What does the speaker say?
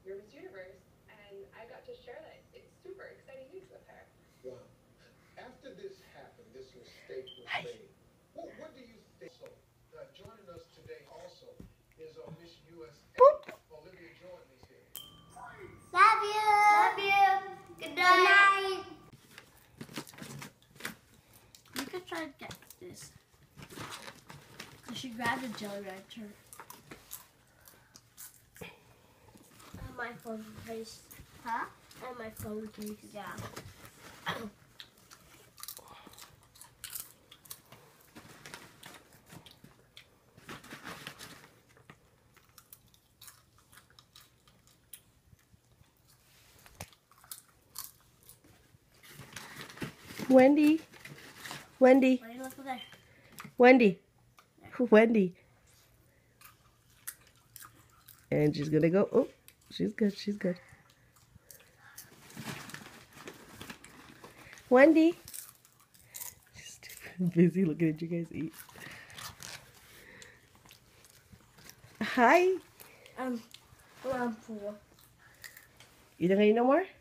your Miss Universe, and I got to share that. It's super exciting news with her. Wow. After this happened, this mistake was made. What do you think? So, joining us today also is Miss USA. Olivia Jordan is here. Love you. Love you. Good night. You could try to get this. So she grabbed a jelly rancher. And my phone case. Huh? And my phone case. Yeah. Wendy. Wendy. Why do you look over there? Wendy. Wendy. And she's gonna go. Oh, she's good. She's good. Wendy. She's busy looking at you guys eat. Hi. I'm full. You don't gonna eat no more?